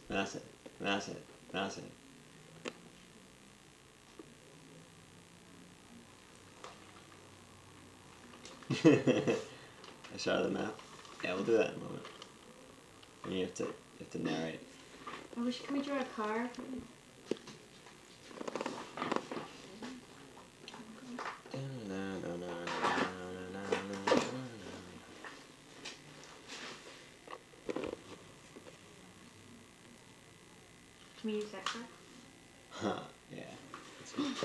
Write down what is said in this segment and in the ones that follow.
That's it. That's it. That's it. A shot of the map. Yeah, we'll do that in a moment. And you have to narrate. I wish, can we draw a car? Can we use that car? Huh, yeah. That's good.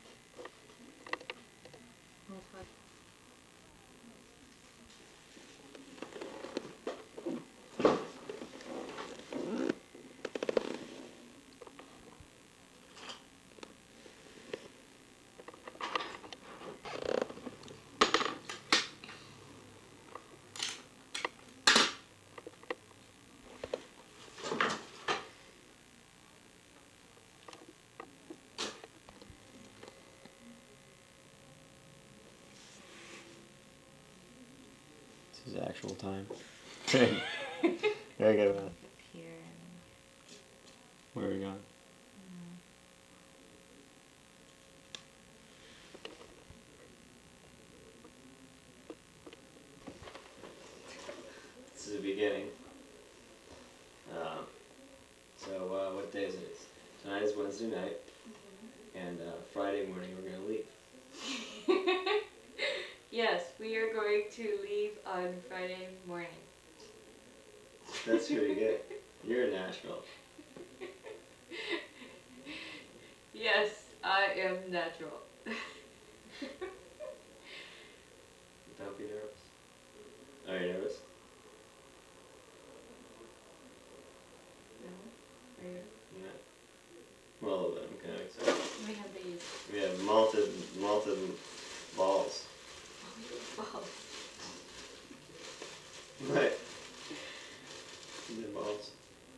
This is actual time. Very good, man. Here. Where are we going? This is the beginning. So what day is it? Tonight is Wednesday night, and Friday morning we're going to leave. Yes, we are going to leave on Friday morning. That's pretty good. You're in Nashville. Yes, I am natural. Don't be nervous. Are you nervous? No? Are you? Yeah. Well, a little bit. I'm kind of excited. We have these. We have malted balls. Balls. Right. These are balls.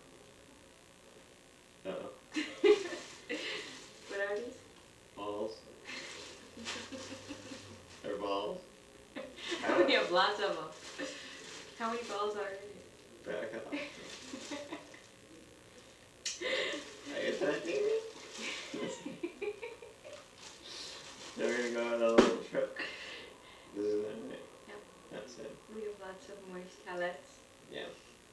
Uh-oh. What are these? Balls. They're balls. We have lots of them. How many balls are in Back up. Are you touching me? Then we're gonna go on a little trip. This is it, right? Yep. That's it. We have lots of moist pellets. Yeah.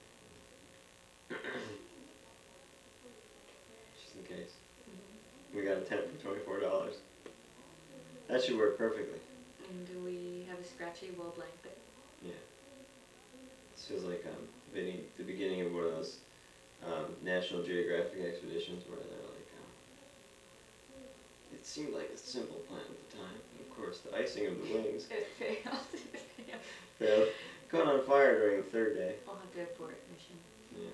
Just in case. We got a tent for $24. That should work perfectly. And do we have a scratchy wool blanket? Yeah. This feels like the beginning of one of those National Geographic expeditions where they're like, it seemed like a simple plan at the time. And of course, the icing of the wings It failed. failed. Caught on fire during the third day. I'll have to abort mission. Yeah.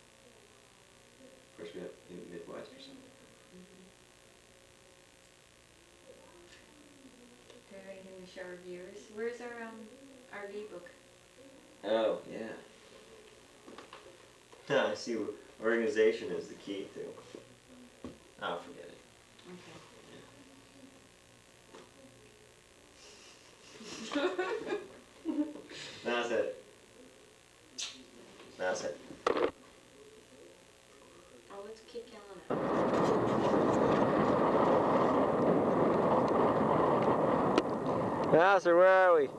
Of course, we have in the Midwest or something. Do we have anything to show our viewers? Where's our RV book? Oh, yeah. I see. Organization is the key to. Oh, forget it. Okay. That's it. That's it. Oh, let's keep killing it. Master, where are we?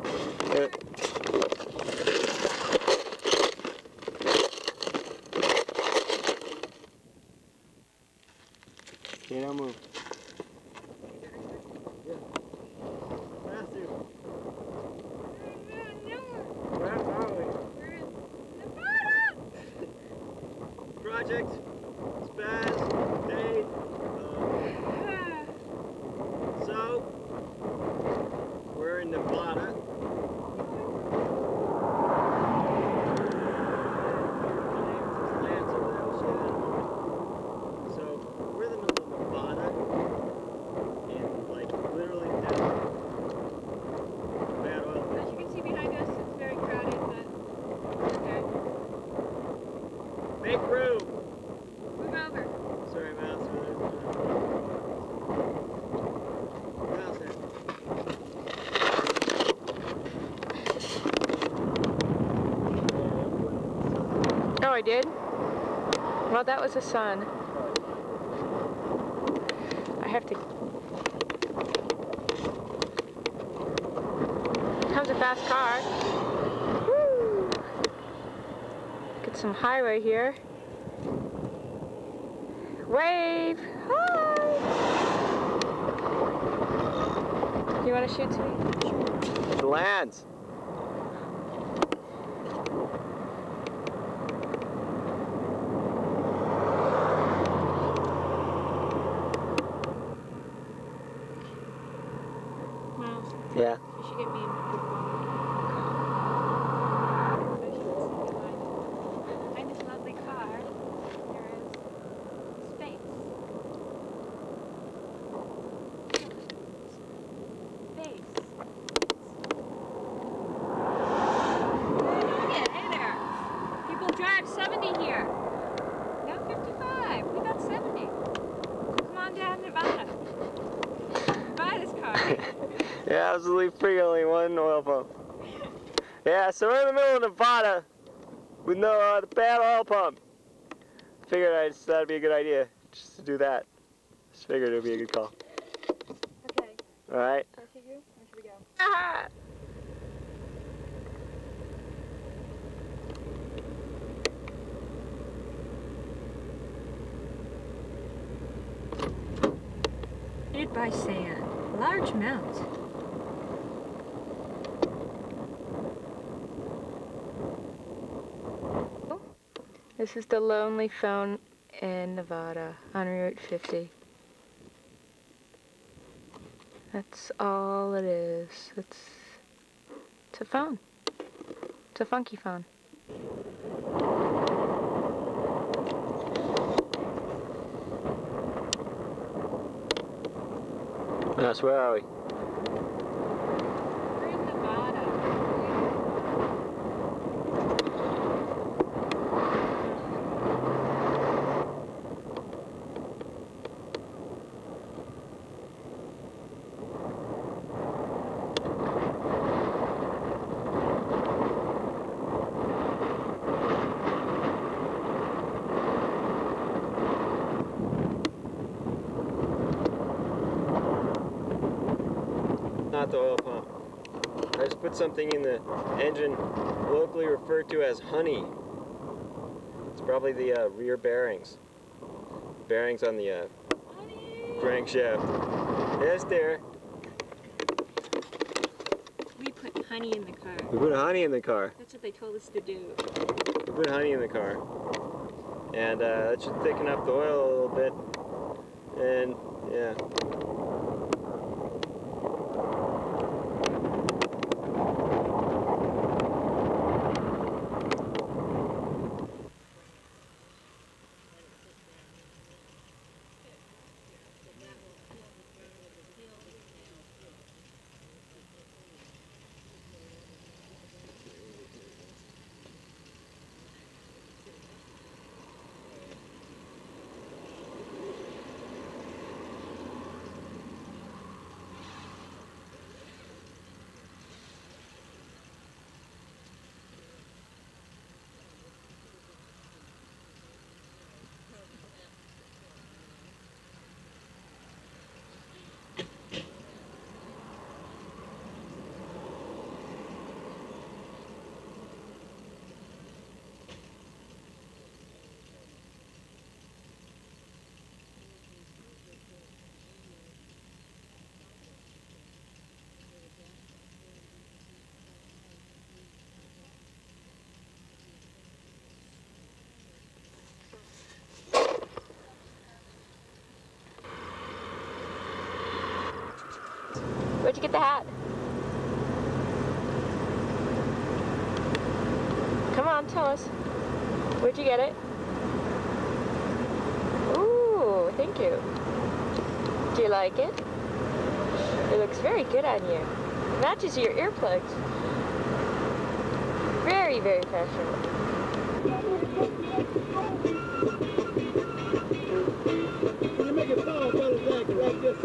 Okay, don't move. Yeah. Master. Where are we? We're in Nevada! Project, Spaz, Dave. So, we're in Nevada. Make room! Move over. Sorry, Mouse. Mouse head. Oh, I did? Well, that was the sun. I have to... Comes a fast car. Woo! Get some highway here. Wave! Hi! You want to shoot to me? It lands. Yeah. You should get me a good behind this lovely car, there is space. Space. Hey there. People drive 70 here. No 55. We got 70. Come on down to Nevada. Buy this car. Yeah, absolutely free, only one oil pump. Yeah, so we're in the middle of Nevada with no bad oil pump. Figured that'd be a good idea, just to do that. Just figured it would be a good call. Okay. All right. Can I shoot you? Or should we go? Ah! Hit by sand. Large amounts. This is the lonely phone in Nevada on Route 50. That's all it is. It's a phone. It's a funky phone. Yes, where are we? We're in Nevada. Not the oil pump. I just put something in the engine locally referred to as honey. It's probably the rear bearings. Bearings on the crankshaft. Yes, dear. We put honey in the car. We put honey in the car. That's what they told us to do. We put honey in the car. And that should thicken up the oil a little bit. And yeah. Where'd you get the hat? Come on, tell us. Where'd you get it? Ooh, thank you. Do you like it? It looks very good on you. It matches your earplugs. Very, very fashionable. Can you make a song for the jacket like this?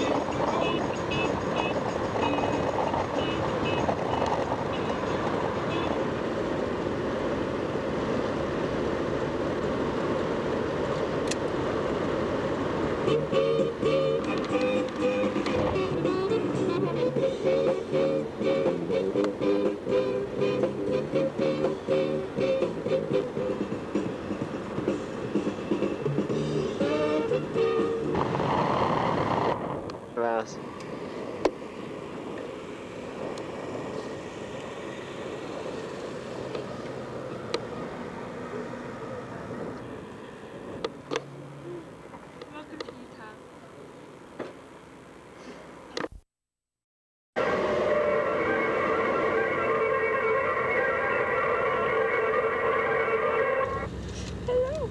Mouse. Welcome to Utah. Hello.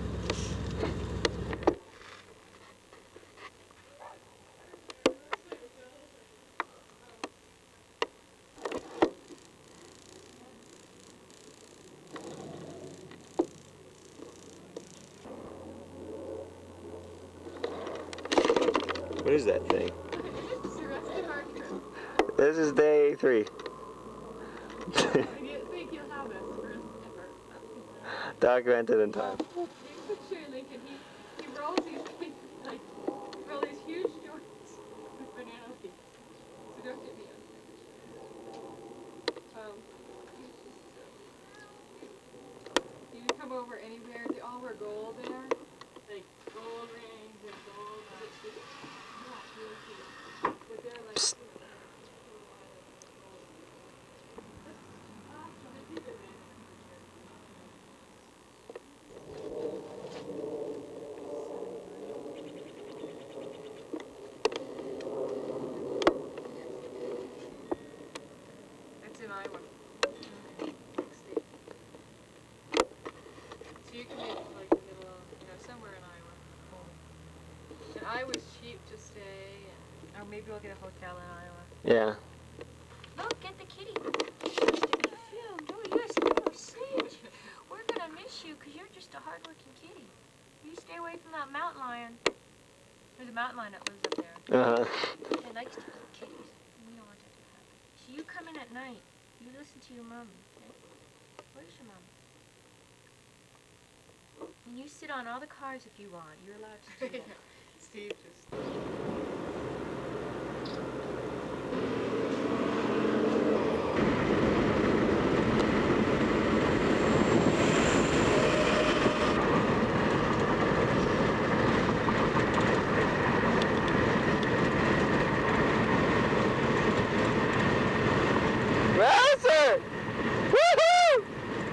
What is that thing? It's the rest of our trip. This is day 3. I think you'll have this forever. Documented in time. You picture Lincoln, he rolls these things, like, roll these huge joints with banana leaves. So don't get me on. You can come over anywhere, they all wear gold there. Like gold rings and gold. Is it cute? Yeah, it's really cute. But they're like, Psst. That's in Iowa. So you can be like the middle of, somewhere in Iowa. And Iowa's cheap to stay, or maybe we'll get a hotel in Iowa. Yeah. Look, get the kitty. You're so sweet. We're gonna miss you because you're just a hard-working kitty. You stay away from that mountain lion. There's a mountain lion that lives up there. It likes to eat kitties. We don't want that to happen. So you come in at night. You listen to your mom. Okay? Where's your mom? And you sit on all the cars if you want. You're allowed to do that. Steve just... Rouser! Woohoo!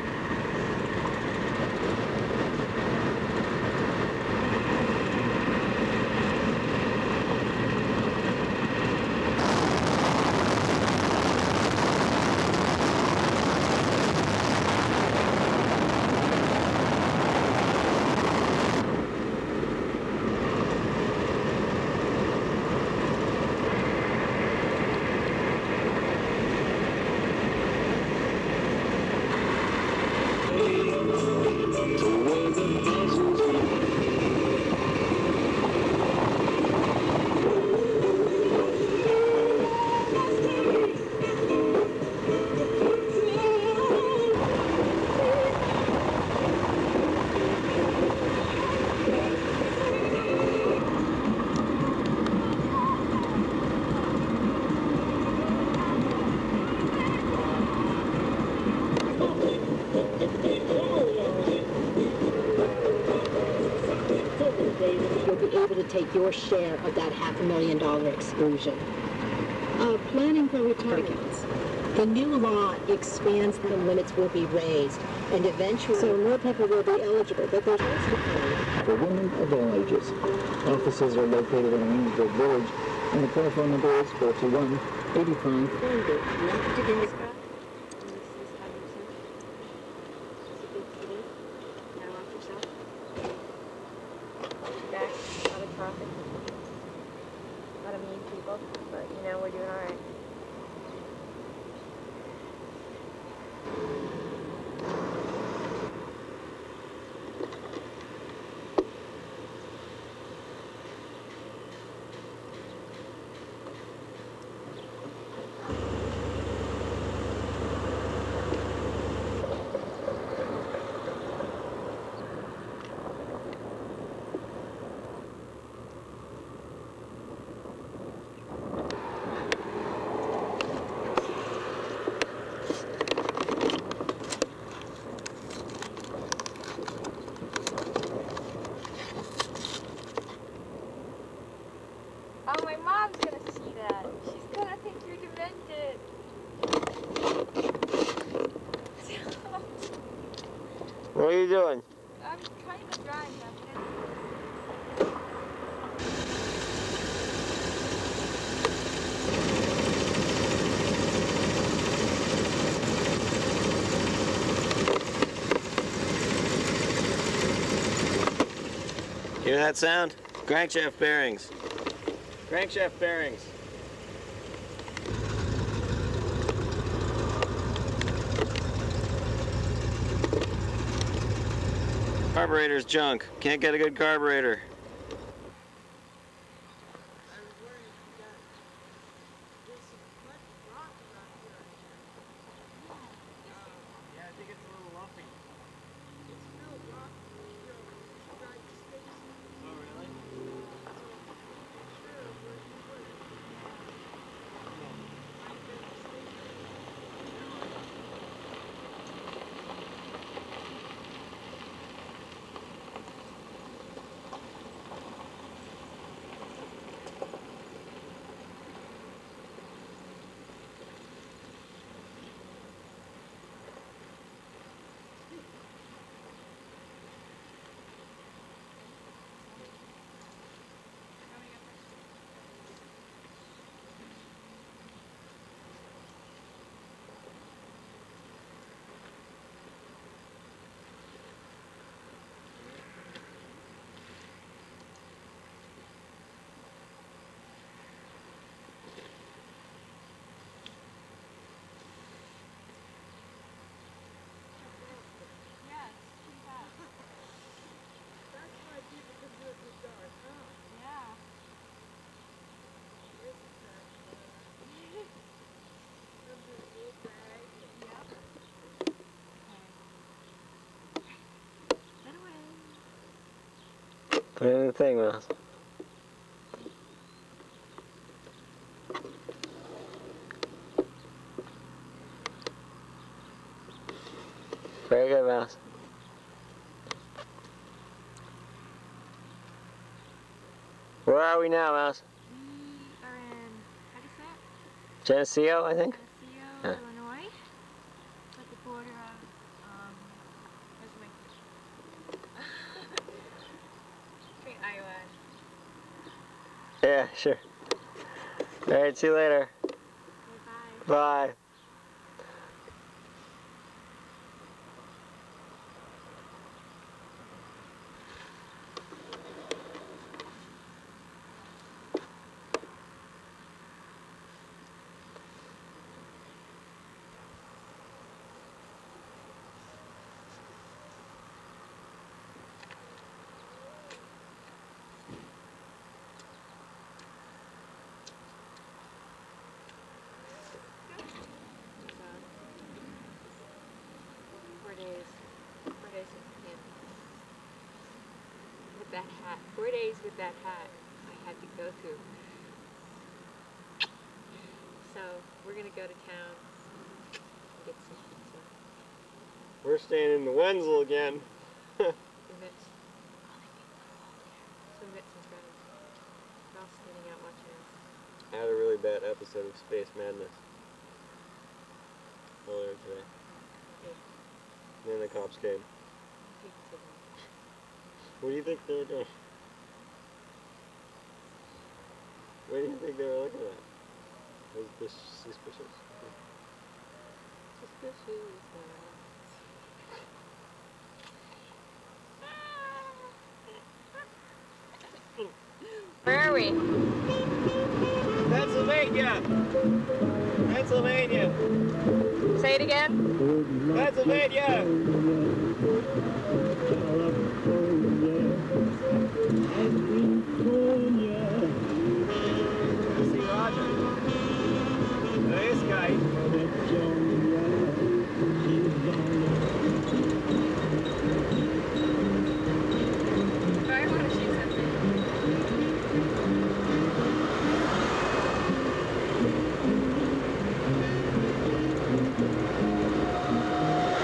You'll be able to take your share of that $500,000 exclusion. Planning for retirement. The new law expands the limits will be raised, and eventually... So more people will be eligible, but there's also planning. For women of all ages. Offices are located in Waynesburg Village, and the telephone number is 421-85. But, we're doing all right. mom's gonna see that. She's gonna think you're demented. What are you doing? I'm trying to drive now. Hear that sound? Crankshaft bearings. Crankshaft bearings. Carburetor's junk. Can't get a good carburetor. Put it in the thing, Mouse. Very good, Mouse. Where are we now, Mouse? We are in, how do you say it? Geneseo, I think? Geneseo, Illinois. It's at the border of, between Iowa and... Yeah, sure. Alright, see you later. Okay, bye. Bye. With that hat. 4 days with that hat I had to go through. So we're gonna go to town and get some pizza. We're staying in the Wenzel again. We met some friends. They're all standing out watching us. I had a really bad episode of Space Madness earlier today. Okay. Then the cops came. Pizza. What do you think they were doing? What do you think they were looking at? Was this suspicious? Suspicious. Where are we? Pennsylvania! Pennsylvania! Say it again. Pennsylvania! See Roger. This guy. I want to shoot something.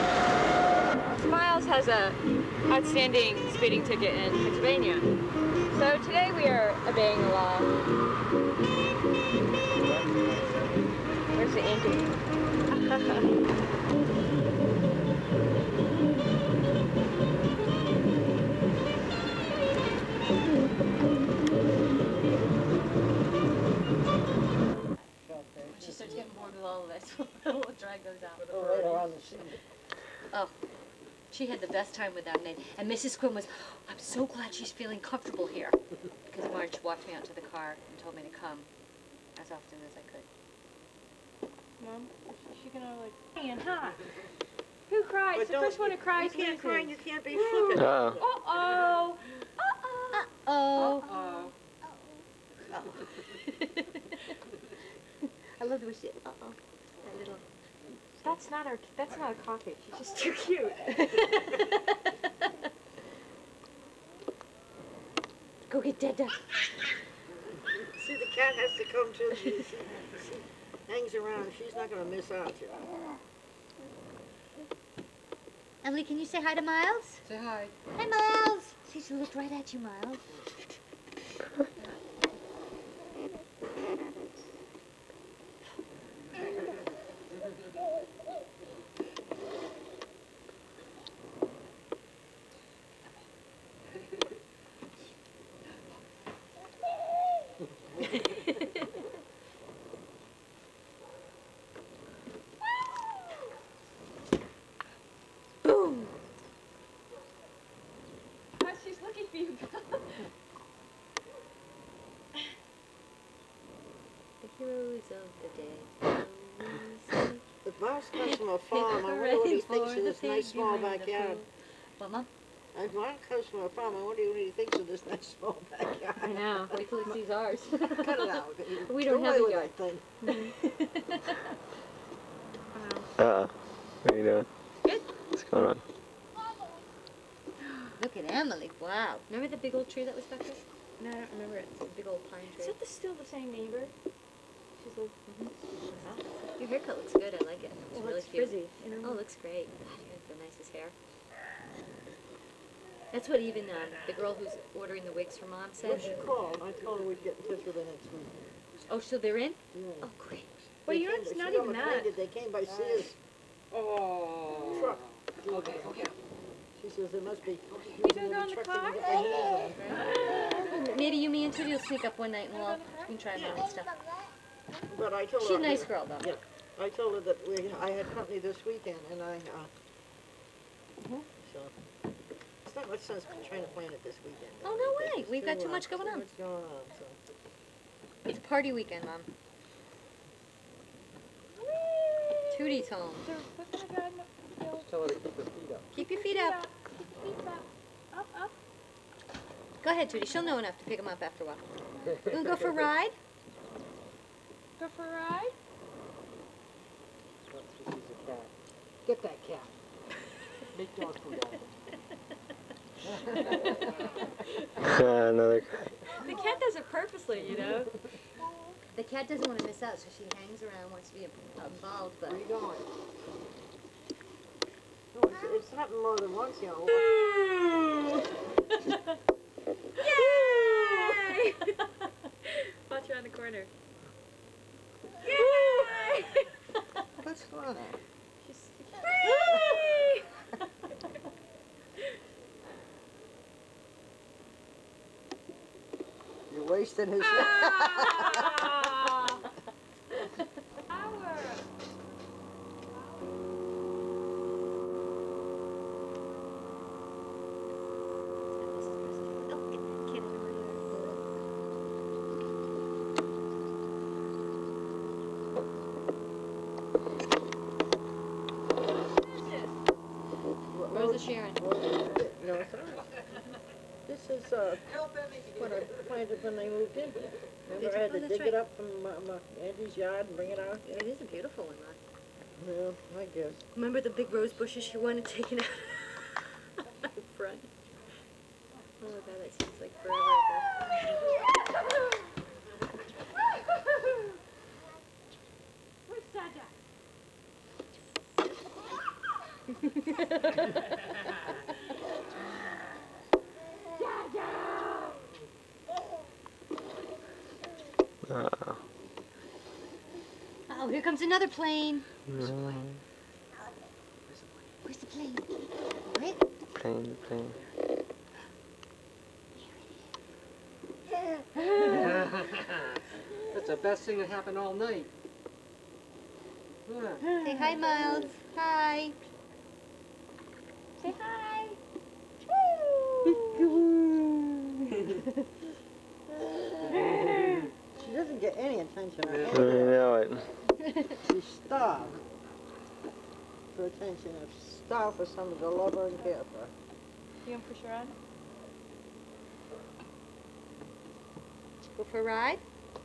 Miles has a outstanding speeding ticket in Pennsylvania. So today we are obeying the law. Where's the ink? She starts getting bored with all of this. We'll drag those out. Oh, later on the scene. Oh, she had the best time with that maid. And Mrs. Quinn was, I'm so glad she's feeling comfortable here. Because Marge walked me out to the car and told me to come as often as I could. Mom, is she gonna like and huh? Who cries? But The first one who cries You can't loses. cry and you can't be flippant. Uh-oh. Oh. Uh-oh. I love the way she, uh-oh. That little. That's not a coffee. She's just too cute. Go get Dada. See, the cat has to come too. She hangs around. She's not going to miss out. You know. Emily, can you say hi to Miles? Say hi. Hi, Miles. See, she looked right at you, Miles. Boom. She's looking for you. The heroes of the day. The boss comes from a farm. I wonder what he thinks of this nice small backyard. What, Mom? And Ron comes from a farm. I wonder what he thinks of this nice small backyard. I know. Wait till he sees ours. Cut it out. We don't Do have away a with yard. that thing. What are you doing? Good. What's going on? Look at Emily. Wow. Remember the big old tree that was back there? No, I don't remember it. It's a big old pine Is tree. that still the same neighbor? She's like, Your haircut looks good. I like it. It's well, really it's cute. frizzy. You know? Oh, it looks great. God, you have the nicest hair. That's what even the girl who's ordering the wigs for Mom said. Well, she called. I told her we'd get in touch with her next week. Oh, so they're in? Yeah. Oh, great. Well, They you know, came- it's she not got even them that. acquainted. They came by Sears Oh. truck. Okay, okay. She says there must be. You gonna go in the car? Maybe you, me, and Tootie will sneak up one night and we can try them out and stuff. But I told She's her. a nice girl, though. Yeah. I told her that I had company this weekend, and so it's not much sense trying to plan it this weekend. Oh, no way. We've got too much going on. Too much going on. So. It's party weekend, Mom. Tootie's home. So, what's gonna go in the Tell her to keep her feet up. Keep your feet up. Keep feet up. Up, up. Go ahead, Tootie. She'll know enough to pick them up after a while. You want to go for a ride? Go for a ride? Get that cat. Big dog food Another guy. The cat does it purposely, you know. The cat doesn't want to miss out, so she hangs around, wants to be involved, but... Where you going? No, it's happened more than once, you know. Yay! Watch around the corner. Yay! What's going on? You're wasting his. Where's the Sharon? No, it's all right. This is what I planted when they moved in. Remember, I had to dig it up from Andy's yard and bring it out. It is a beautiful one, Mom. Yeah, I guess. Remember the big rose bushes she wanted taken out in front? Oh my God, that seems like forever ago. Where's Dada? Oh, here comes another plane. Where's the plane? Where's the plane? Where? plane? Plane. That's the best thing that happened all night. Say hi, Miles. Hi. Say hi. She doesn't get any attention. I know it. She's starved for attention. She's starved for someone to love her and care for her. You gonna push her on? Go for a ride?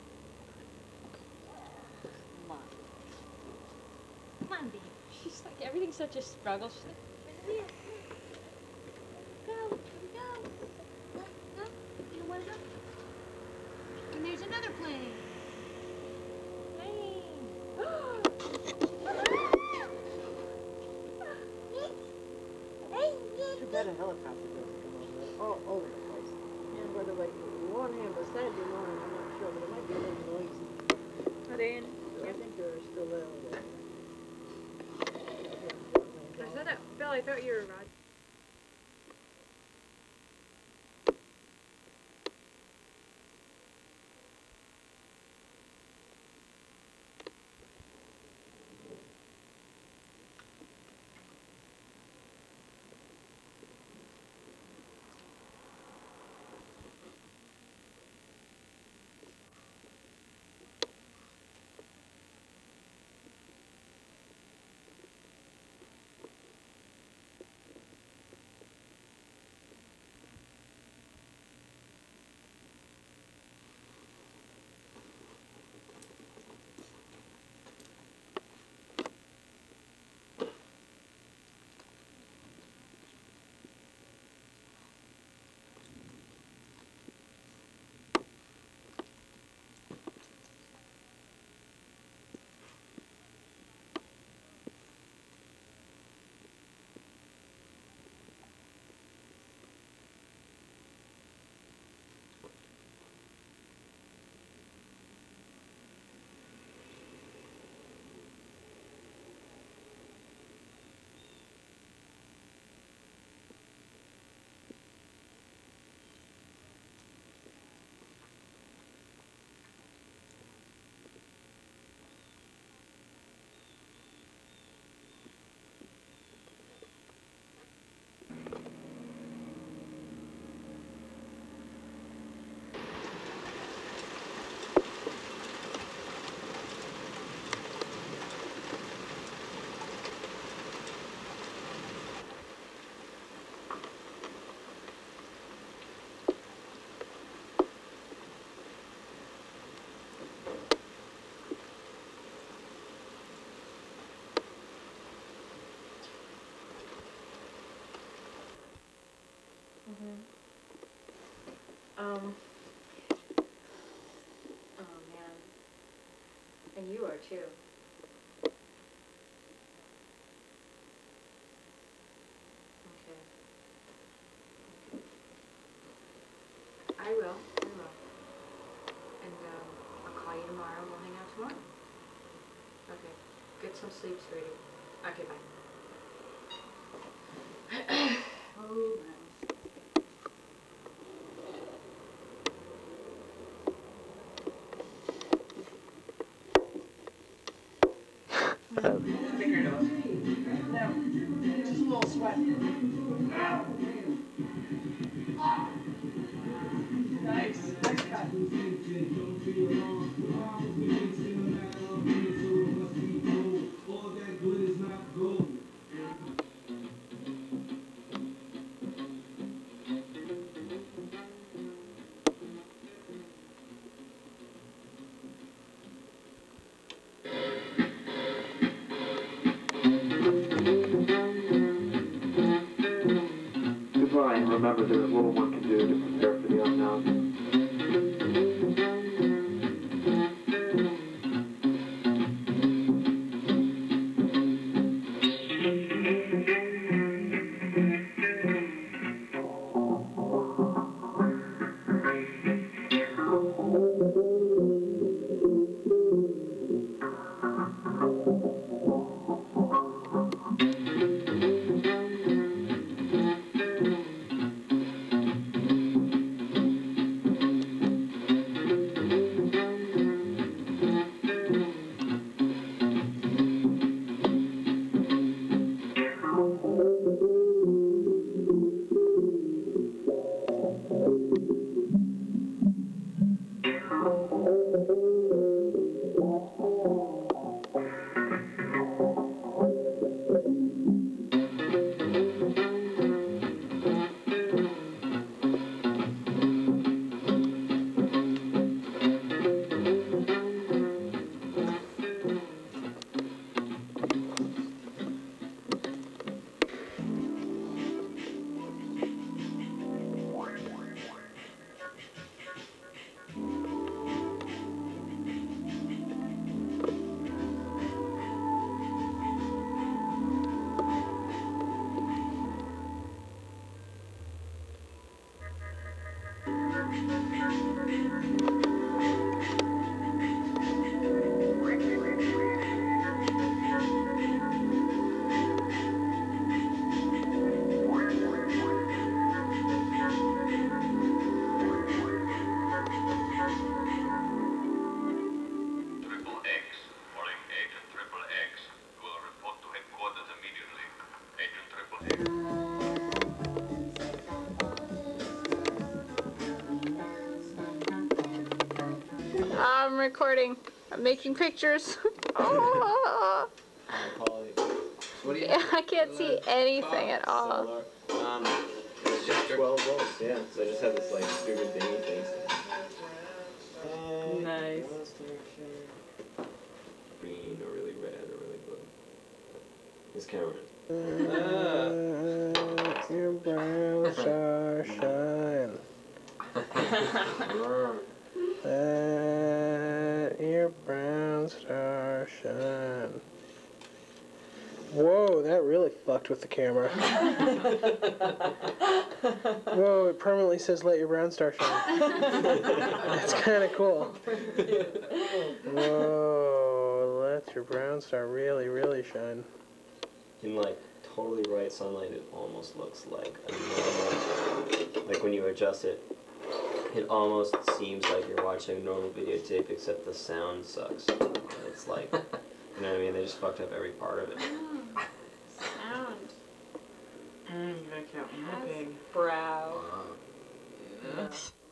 Come on. Come on, baby. She's like, everything's such a struggle. She's like, Go, go. Go. You don't want to go? And there's another plane. Too bad a helicopter doesn't come over there. All over the place. And whether like one hand or Saturday morning, I'm not sure, but it might be a little noisy. are they in? I think they're still there. I said that. Bill, I thought you were Rod. Oh, man. And you are, too. Okay. I will. And, I'll call you tomorrow. We'll hang out tomorrow. Okay. Get some sleep, sweetie. Okay, bye. Oh, Miles. Just a little sweat. Nice. Nice cut. recording. I'm making pictures. Oh. What do you I can't see anything at all. It's just 12 volts, yeah. So I just have this like stupid thingy thing. Nice. Green or really red or really blue. This camera is. Your brown star shine. Let your brown star shine. Whoa, that really fucked with the camera. Whoa, it permanently says let your brown star shine. That's kind of cool. Whoa, let your brown star really, really shine. In like totally bright sunlight, it almost looks like a normal, like when you adjust it, it almost seems like you're watching a normal videotape, except the sound sucks. It's like, you know what I mean? They just fucked up every part of it. Sound. Big. Brow. Yeah.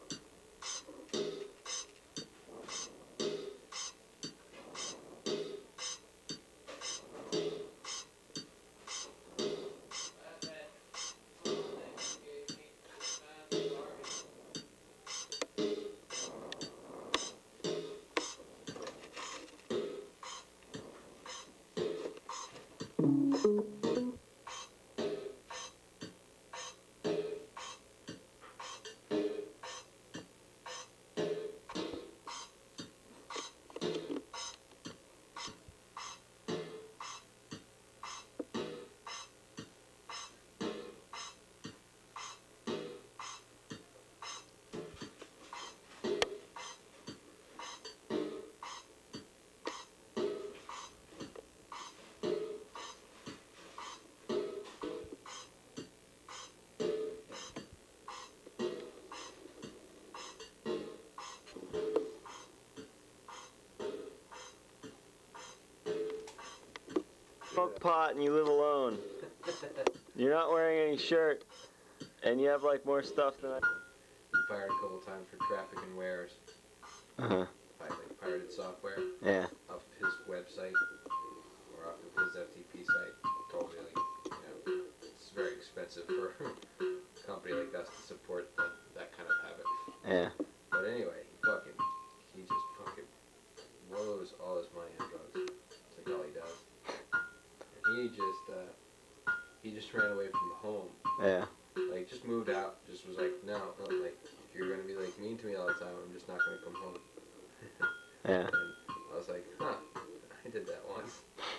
Smoke pot and you live alone. You're not wearing any shirt, and you have like more stuff than I. Been fired a couple times for trafficking wares. Uh-huh. Like pirated software. Yeah. Off of his website or off of his FTP site. Told me like, you know, it's very expensive for a company like us to support that kind of habit. Yeah. But anyway, he just fucking blows all his money on drugs. It's like all he does. And he just ran away from home. Yeah. Like, just moved out. Just was like, no, like, if you're gonna be like mean to me all the time, I'm just not gonna come home. Yeah. And I was like, huh, I did that once.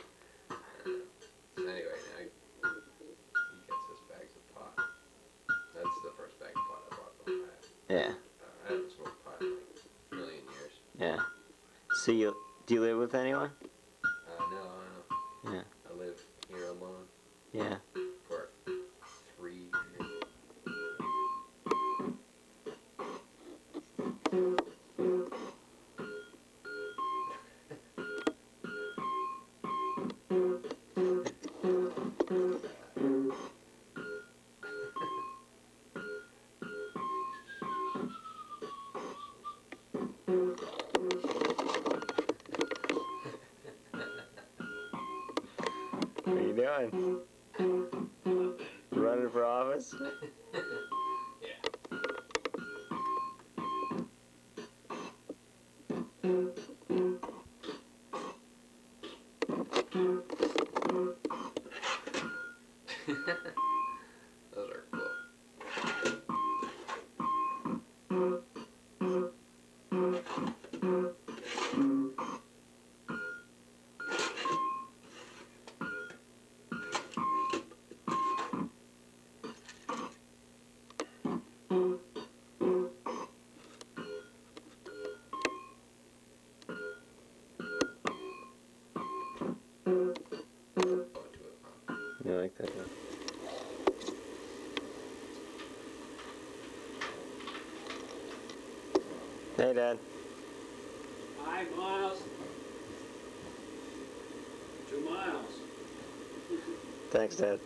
So anyway, now he gets his bags of pot. That's the first bag of pot I bought from him. Yeah. I haven't smoked pot in like a million years. Yeah. So do you live with anyone? No. Yeah. I live here alone. Yeah. For 3 years. What are you doing? Running for office? Those are cool. You like that? Huh? Hey, Dad. Hi, Miles. 2 miles. Thanks, Dad.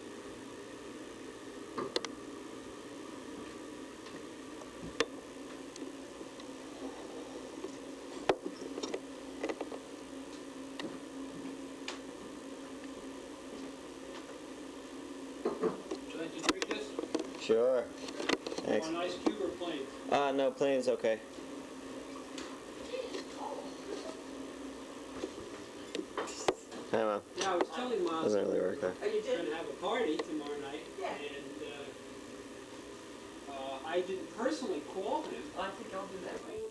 Sure. Thanks. Want an ice cube or plain? No, plain's okay. Hey, Mom. Yeah, I was telling Miles Doesn't really work there. we're going to have a party tomorrow night, and I didn't personally call him. I think I'll do that right